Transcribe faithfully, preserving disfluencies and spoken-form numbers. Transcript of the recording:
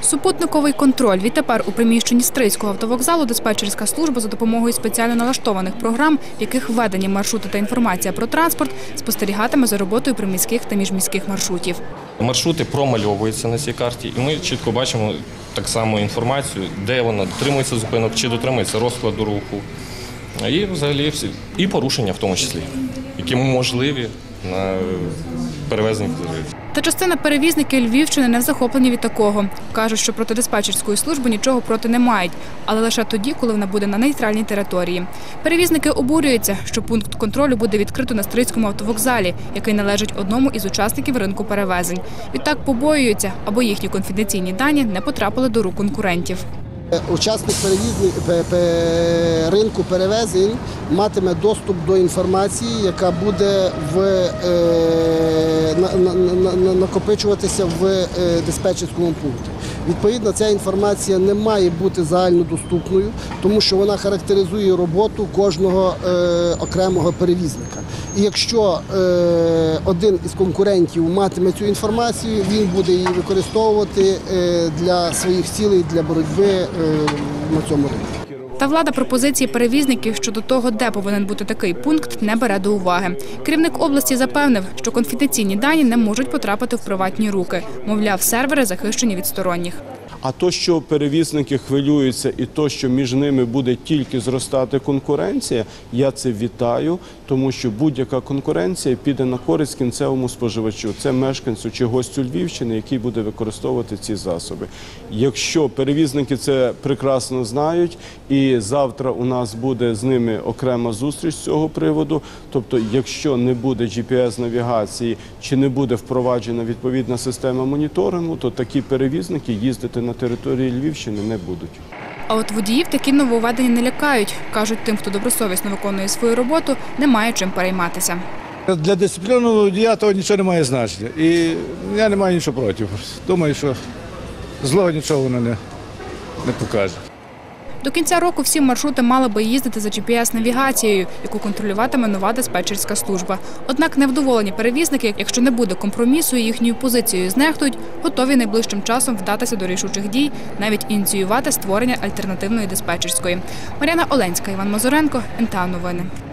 Супутниковий контроль. Відтепер у приміщенні Стрийського автовокзалу диспетчерська служба за допомогою спеціально налаштованих програм, в яких введені маршрути та інформація про транспорт, спостерігатиме за роботою приміських та міжміських маршрутів. Маршрути промальовуються на цій карті, і ми чітко бачимо так само інформацію, де вона дотримується зупинок, чи дотримується розкладу руху. І взагалі всі і порушення в тому числі, які можливі на перевезенні пасажирів. Та частина перевізників Львівщини не в захопленні від такого. Кажуть, що проти диспетчерської служби нічого проти не мають, але лише тоді, коли вона буде на нейтральній території. Перевізники обурюються, що пункт контролю буде відкрито на Стрийському автовокзалі, який належить одному із учасників ринку перевезень. Відтак побоюються, аби їхні конфіденційні дані не потрапили до рук конкурентів. Учасник ринку перевезень матиме доступ до інформації, яка буде в, накопичуватися в диспетчерському пункті. Відповідно, ця інформація не має бути загальнодоступною, тому що вона характеризує роботу кожного окремого перевізника. І якщо один із конкурентів матиме цю інформацію, він буде її використовувати для своїх цілей, для боротьби на цьому ринку. Та влада пропозиції перевізників щодо того, де повинен бути такий пункт, не бере до уваги. Керівник області запевнив, що конфіденційні дані не можуть потрапити в приватні руки. Мовляв, сервери захищені від сторонніх. А то, що перевізники хвилюються і то, що між ними буде тільки зростати конкуренція, я це вітаю, тому що будь-яка конкуренція піде на користь кінцевому споживачу. Це мешканцю чи гостю Львівщини, який буде використовувати ці засоби. Якщо перевізники це прекрасно знають, і завтра у нас буде з ними окрема зустріч з цього приводу, тобто якщо не буде джі пі ес-навігації чи не буде впроваджена відповідна система моніторингу, то такі перевізники їздити на на території Львівщини не будуть. А от водіїв такі нововведення не лякають. Кажуть, тим, хто добросовісно виконує свою роботу, немає чим перейматися. Для дисциплінованого водія того нічого не має значення. І я не маю нічого проти. Думаю, що злого нічого воно не, не покаже. До кінця року всі маршрути мали би їздити за джі пі ес-навігацією, яку контролюватиме нова диспетчерська служба. Однак невдоволені перевізники, якщо не буде компромісу і їхньою позицією знехтують, готові найближчим часом вдатися до рішучих дій, навіть ініціювати створення альтернативної диспетчерської. Мар'яна Оленська, Іван Мазуренко, ен те а Новини.